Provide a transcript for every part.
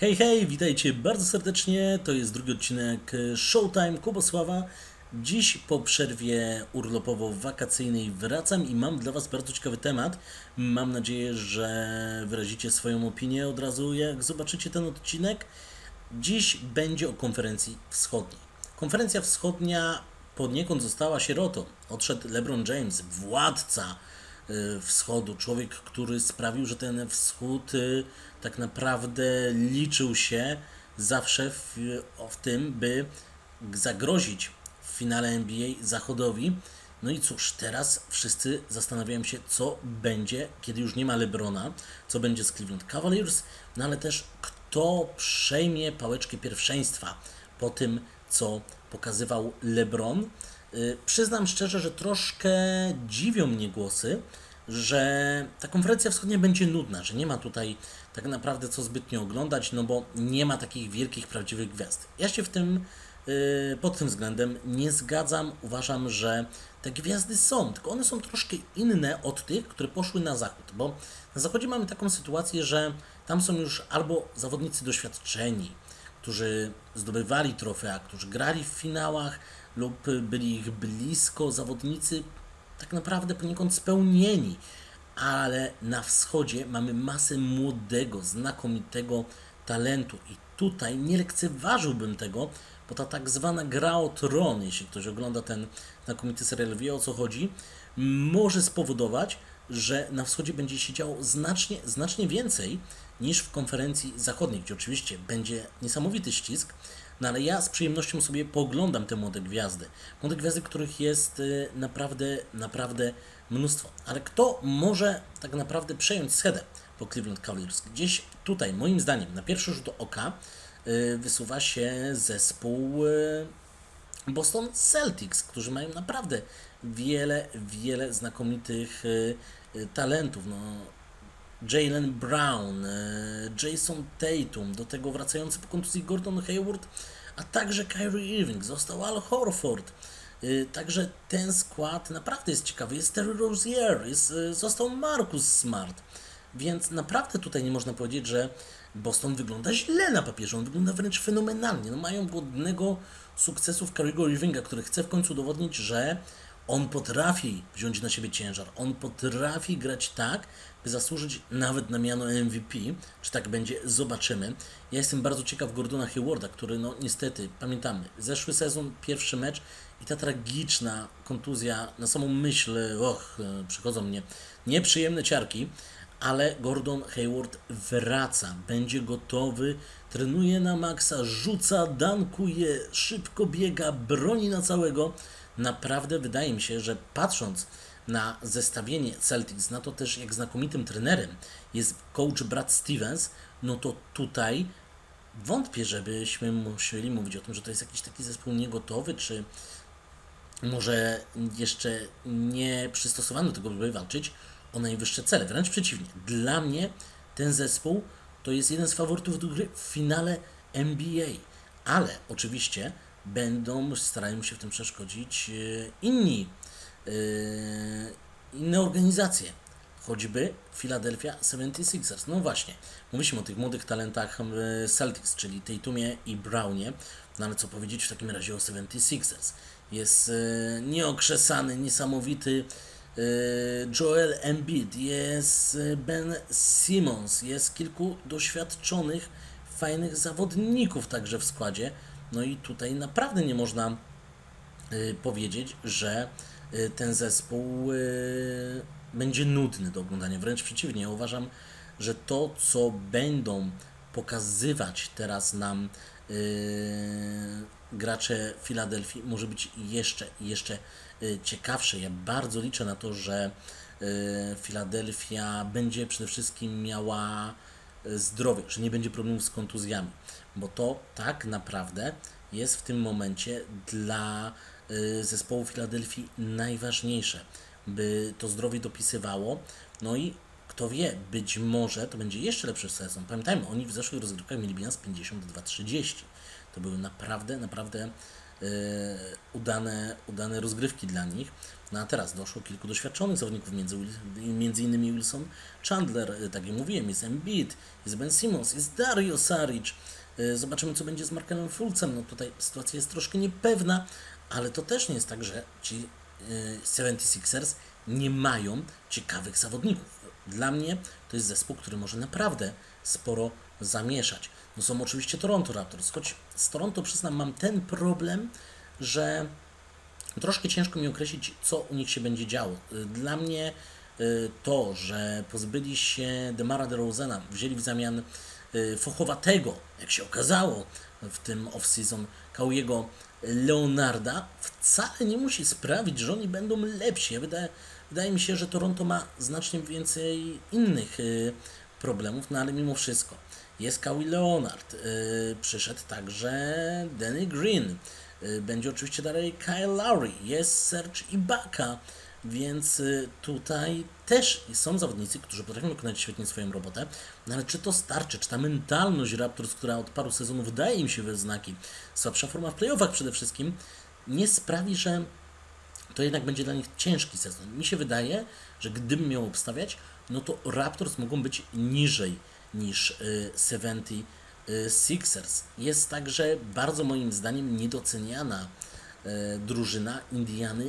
Hej, hej, witajcie bardzo serdecznie. To jest drugi odcinek Showtime Kubosława. Dziś po przerwie urlopowo-wakacyjnej wracam i mam dla Was bardzo ciekawy temat. Mam nadzieję, że wyrazicie swoją opinię od razu, jak zobaczycie ten odcinek. Dziś będzie o konferencji wschodniej. Konferencja wschodnia poniekąd została sierotą. Odszedł LeBron James, władca wschodu, człowiek, który sprawił, że ten wschód tak naprawdę liczył się zawsze w tym, by zagrozić w finale NBA Zachodowi. No i cóż, teraz wszyscy zastanawiają się, co będzie, kiedy już nie ma LeBrona, co będzie z Cleveland Cavaliers, no ale też kto przejmie pałeczkę pierwszeństwa po tym, co pokazywał LeBron. Przyznam szczerze, że troszkę dziwią mnie głosy, że ta konferencja wschodnia będzie nudna, że nie ma tutaj tak naprawdę co zbytnio oglądać, no bo nie ma takich wielkich, prawdziwych gwiazd. Ja się pod tym względem nie zgadzam. Uważam, że te gwiazdy są, tylko one są troszkę inne od tych, które poszły na zachód, bo na zachodzie mamy taką sytuację, że tam są już albo zawodnicy doświadczeni, którzy zdobywali trofea, którzy grali w finałach lub byli ich blisko, zawodnicy tak naprawdę poniekąd spełnieni, ale na wschodzie mamy masę młodego, znakomitego talentu i tutaj nie lekceważyłbym tego, bo ta tak zwana gra o tron, jeśli ktoś ogląda ten znakomity serial, wie o co chodzi, może spowodować, że na wschodzie będzie się działo znacznie więcej niż w konferencji zachodniej, gdzie oczywiście będzie niesamowity ścisk, no ale ja z przyjemnością sobie pooglądam te młode gwiazdy, których jest naprawdę mnóstwo. Ale kto może tak naprawdę przejąć schedę po Cleveland Cavaliers? Gdzieś tutaj, moim zdaniem, na pierwszy rzut oka wysuwa się zespół Boston Celtics, którzy mają naprawdę wiele znakomitych talentów. No, Jaylen Brown, Jason Tatum, do tego wracający po kontuzji Gordon Hayward, a także Kyrie Irving, został Al Horford. Także ten skład naprawdę jest ciekawy. Jest Terry Rozier, został Marcus Smart. Więc naprawdę tutaj nie można powiedzieć, że Boston wygląda źle na papierze. On wygląda wręcz fenomenalnie. No, mają godnego sukcesu w Kyriego Irvinga, który chce w końcu udowodnić, że on potrafi wziąć na siebie ciężar. On potrafi grać tak, by zasłużyć nawet na miano MVP. Czy tak będzie? Zobaczymy. Ja jestem bardzo ciekaw Gordona Haywarda, który no niestety, pamiętamy, zeszły sezon, pierwszy mecz i ta tragiczna kontuzja, na samą myśl, przychodzą mnie nieprzyjemne ciarki, ale Gordon Hayward wraca, będzie gotowy, trenuje na maksa, rzuca, dankuje, szybko biega, broni na całego. Naprawdę wydaje mi się, że patrząc na zestawienie Celtics, na to też jak znakomitym trenerem jest coach Brad Stevens, no to tutaj wątpię, żebyśmy musieli mówić o tym, że to jest jakiś taki zespół niegotowy, czy może jeszcze nie przystosowany do tego, by walczyć o najwyższe cele. Wręcz przeciwnie. Dla mnie ten zespół to jest jeden z faworytów do gry w finale NBA. Ale oczywiście starają się w tym przeszkodzić inne organizacje. Choćby Philadelphia 76ers. No właśnie, mówiliśmy o tych młodych talentach Celtics, czyli Tatumie i Brownie. No ale co powiedzieć w takim razie o 76ers? Jest nieokrzesany, niesamowity Joel Embiid, jest Ben Simmons, jest kilku doświadczonych, fajnych zawodników także w składzie. No i tutaj naprawdę nie można powiedzieć, że ten zespół będzie nudny do oglądania. Wręcz przeciwnie, ja uważam, że to, co będą pokazywać teraz nam gracze Filadelfii, może być jeszcze ciekawsze. Ja bardzo liczę na to, że Filadelfia będzie przede wszystkim miała zdrowie, że nie będzie problemów z kontuzjami, bo to tak naprawdę jest w tym momencie dla zespołu Filadelfii najważniejsze, by to zdrowie dopisywało. No i kto wie, być może to będzie jeszcze lepszy sezon. Pamiętajmy, oni w zeszłych rozgrywkach mieli bilans 52-30. To były naprawdę udane rozgrywki dla nich. No a teraz doszło kilku doświadczonych zawodników, między innymi Wilson Chandler, tak jak mówiłem, jest Embiid, jest Ben Simmons, jest Dario Saric. Zobaczymy, co będzie z Markelem Fultzem. No tutaj sytuacja jest troszkę niepewna, ale to też nie jest tak, że ci 76ers nie mają ciekawych zawodników. Dla mnie to jest zespół, który może naprawdę sporo zamieszać. No są oczywiście Toronto Raptors, choć z Toronto, przyznam, mam ten problem, że troszkę ciężko mi określić, co u nich się będzie działo. Dla mnie to, że pozbyli się DeMara DeRozana, wzięli w zamian fochowatego, jak się okazało w tym off-season, Kawhiego Leonarda, wcale nie musi sprawić, że oni będą lepsi. Wydaje mi się, że Toronto ma znacznie więcej innych problemów, no ale mimo wszystko jest Kawhi Leonard, przyszedł także Danny Green, będzie oczywiście dalej Kyle Lowry, jest Serge Ibaka, więc tutaj też są zawodnicy, którzy potrafią wykonać świetnie swoją robotę, no ale czy to starczy, czy ta mentalność Raptors, która od paru sezonów daje im się we znaki, słabsza forma w playoffach przede wszystkim, nie sprawi, że to jednak będzie dla nich ciężki sezon. Mi się wydaje, że gdybym miał obstawiać, no to Raptors mogą być niżej niż 76ers. Jest także bardzo moim zdaniem niedoceniana drużyna Indiany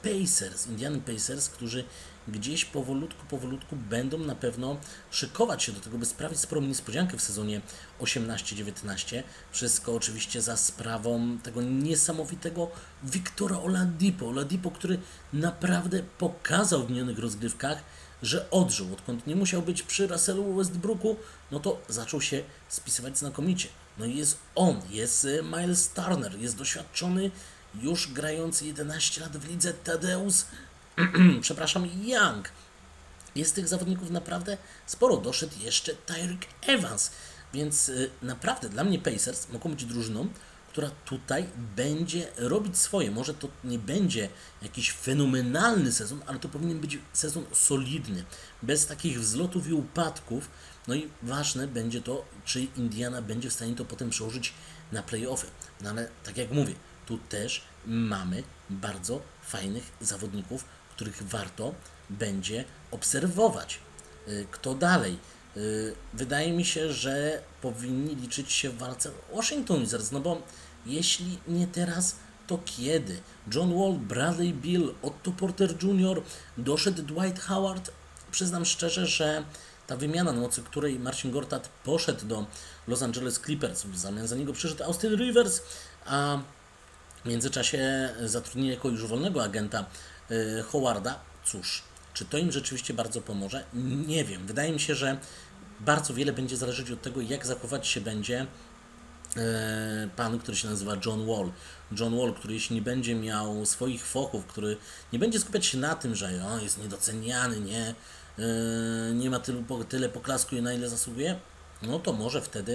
Pacers, którzy gdzieś powolutku będą na pewno szykować się do tego, by sprawić sporą niespodziankę w sezonie 18-19. Wszystko oczywiście za sprawą tego niesamowitego Victora Oladipo, który naprawdę pokazał w minionych rozgrywkach, że odżył. Odkąd nie musiał być przy Russellu Westbrooku, no to zaczął się spisywać znakomicie. No i jest on, jest Miles Turner, jest doświadczony, już grający 11 lat w lidze Tadeusz Young. Jest tych zawodników naprawdę sporo. Doszedł jeszcze Tyreke Evans. Więc naprawdę dla mnie Pacers mogą być drużyną, która tutaj będzie robić swoje. Może to nie będzie jakiś fenomenalny sezon, ale to powinien być sezon solidny, bez takich wzlotów i upadków. No i ważne będzie to, czy Indiana będzie w stanie to potem przełożyć na play-offy. No ale tak jak mówię, tu też mamy bardzo fajnych zawodników, których warto będzie obserwować. Kto dalej? Wydaje mi się, że powinni liczyć się w walce Washington Wizards, no bo jeśli nie teraz, to kiedy? John Wall, Bradley Beal, Otto Porter Jr., doszedł Dwight Howard. Przyznam szczerze, że ta wymiana, na mocy której Marcin Gortat poszedł do Los Angeles Clippers, w zamian za niego przyszedł Austin Rivers, a w międzyczasie zatrudnili jako już wolnego agenta Howarda. Cóż, czy to im rzeczywiście bardzo pomoże? Nie wiem. Wydaje mi się, że bardzo wiele będzie zależeć od tego, jak zachować się będzie pan, który się nazywa John Wall. John Wall, który jeśli nie będzie miał swoich fochów, który nie będzie skupiać się na tym, że jest niedoceniany, nie ma tyle poklasku, na ile zasługuje, no to może wtedy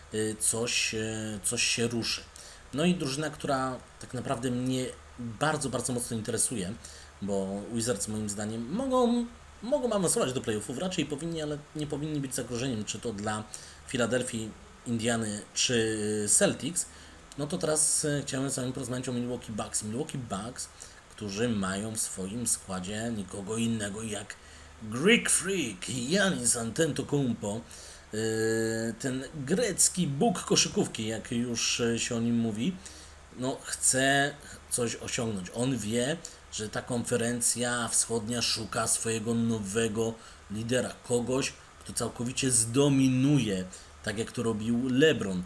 coś się ruszy. No i drużyna, która tak naprawdę mnie bardzo mocno interesuje, bo Wizards moim zdaniem mogą awansować do playoffów, raczej powinni, ale nie powinni być zagrożeniem, czy to dla Filadelfii, Indiany, czy Celtics. No to teraz chciałem z Wami porozmawiać o Milwaukee Bucks. Milwaukee Bucks, którzy mają w swoim składzie nikogo innego jak Greek Freak, Giannis Antetokounmpo, ten grecki bóg koszykówki, jak już się o nim mówi, no chce coś osiągnąć. On wie, że ta konferencja wschodnia szuka swojego nowego lidera, kogoś, kto całkowicie zdominuje, tak jak to robił LeBron.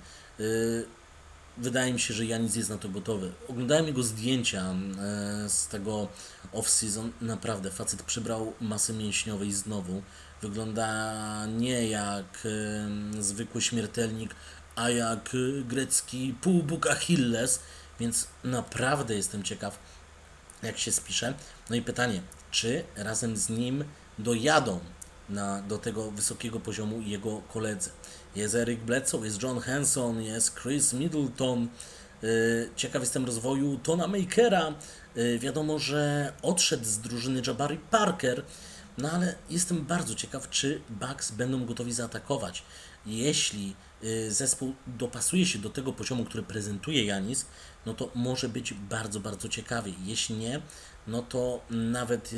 Wydaje mi się, że Giannis jest na to gotowy. Oglądałem jego zdjęcia z tego off-season. Naprawdę, facet przybrał masy mięśniowej znowu. Wygląda nie jak zwykły śmiertelnik, a jak grecki półbóg Achilles. Więc naprawdę jestem ciekaw, jak się spisze. No i pytanie, czy razem z nim dojadą do tego wysokiego poziomu jego koledzy. Jest Eric Bledsoe, jest John Henson, jest Chris Middleton. Ciekaw jestem rozwoju Tona Makera. Wiadomo, że odszedł z drużyny Jabari Parker, no ale jestem bardzo ciekaw, czy Bucks będą gotowi zaatakować. jeśli zespół dopasuje się do tego poziomu, który prezentuje Giannis, no to może być bardzo, bardzo ciekawy. Jeśli nie, no to nawet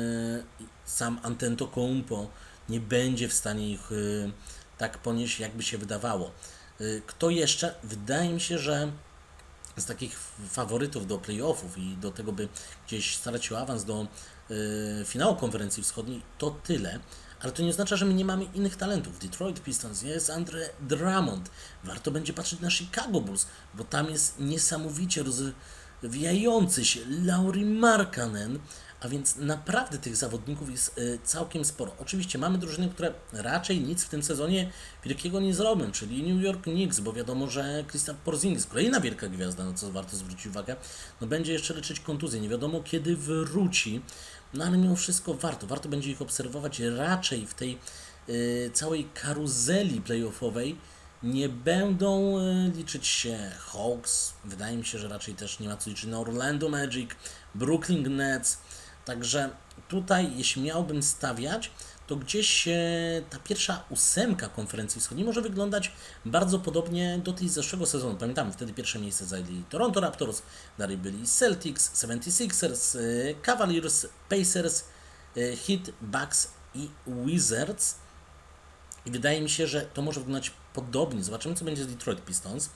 sam Antetokounmpo nie będzie w stanie ich tak ponieść, jakby się wydawało. Kto jeszcze? Wydaje mi się, że z takich faworytów do playoffów i do tego, by gdzieś starać się o awans do finału konferencji wschodniej, to tyle. Ale to nie oznacza, że my nie mamy innych talentów. Detroit Pistons, jest Andre Drummond. Warto będzie patrzeć na Chicago Bulls, bo tam jest niesamowicie rozwijający się Lauri Markkanen, a więc naprawdę tych zawodników jest całkiem sporo. Oczywiście mamy drużyny, które raczej nic w tym sezonie wielkiego nie zrobią, czyli New York Knicks, bo wiadomo, że Kristaps Porzingis, kolejna wielka gwiazda, na co warto zwrócić uwagę, no będzie jeszcze leczyć kontuzję, nie wiadomo kiedy wróci, no ale mimo wszystko warto będzie ich obserwować raczej w tej całej karuzeli playoffowej. Nie będą liczyć się Hawks, wydaje mi się, że raczej też nie ma co liczyć na Orlando Magic, Brooklyn Nets, także tutaj jeśli miałbym stawiać, to gdzieś ta pierwsza ósemka konferencji wschodniej może wyglądać bardzo podobnie do tej z zeszłego sezonu. Pamiętamy, wtedy pierwsze miejsce zajęli Toronto Raptors, dalej byli Celtics, 76ers, Cavaliers, Pacers, Heat, Bucks i Wizards. I wydaje mi się, że to może wyglądać podobnie. Zobaczymy, co będzie z Detroit Pistons.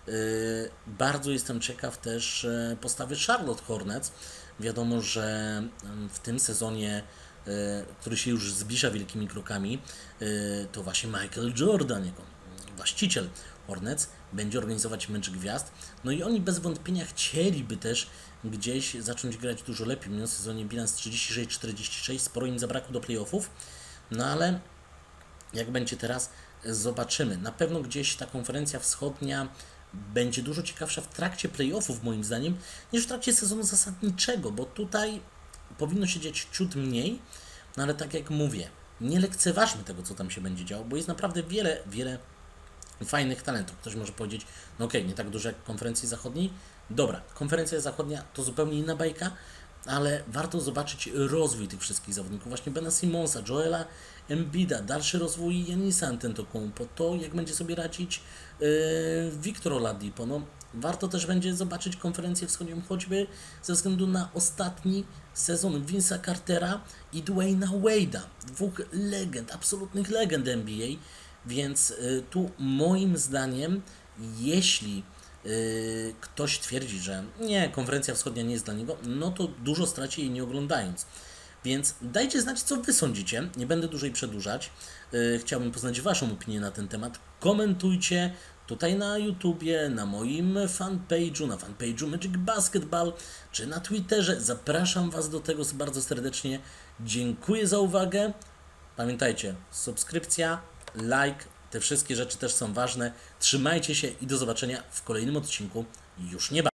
Bardzo jestem ciekaw też postawy Charlotte Hornets. Wiadomo, że w tym sezonie, który się już zbliża wielkimi krokami, to właśnie Michael Jordan, jako właściciel Hornets, będzie organizować mecz gwiazd. No i oni bez wątpienia chcieliby też gdzieś zacząć grać dużo lepiej. W minionym sezonie bilans 36-46, sporo im zabrakło do playoffów. No ale jak będzie teraz, zobaczymy. Na pewno gdzieś ta konferencja wschodnia będzie dużo ciekawsza w trakcie playoffów, moim zdaniem, niż w trakcie sezonu zasadniczego, bo tutaj powinno się dziać ciut mniej, no ale tak jak mówię, nie lekceważmy tego, co tam się będzie działo, bo jest naprawdę wiele fajnych talentów. Ktoś może powiedzieć, no okej, nie tak dużo jak w konferencji zachodniej. Dobra, konferencja zachodnia to zupełnie inna bajka, ale warto zobaczyć rozwój tych wszystkich zawodników, właśnie Bena Simonsa, Joela Embida, dalszy rozwój Giannisa Antetokounmpo, to jak będzie sobie radzić Victor Oladipo. No, warto też będzie zobaczyć konferencję wschodnią, choćby ze względu na ostatni sezon Vince'a Cartera i Dwayna Wade'a, dwóch legend, absolutnych legend NBA, więc tu moim zdaniem, jeśli ktoś twierdzi, że nie, konferencja wschodnia nie jest dla niego, no to dużo straci jej nie oglądając. Więc dajcie znać, co Wy sądzicie. Nie będę dłużej przedłużać. Chciałbym poznać Waszą opinię na ten temat. Komentujcie tutaj na YouTubie, na moim fanpage'u, na fanpage'u Magic Basketball, czy na Twitterze. Zapraszam Was do tego bardzo serdecznie. Dziękuję za uwagę. Pamiętajcie, subskrypcja, like, te wszystkie rzeczy też są ważne. Trzymajcie się i do zobaczenia w kolejnym odcinku już niebawem.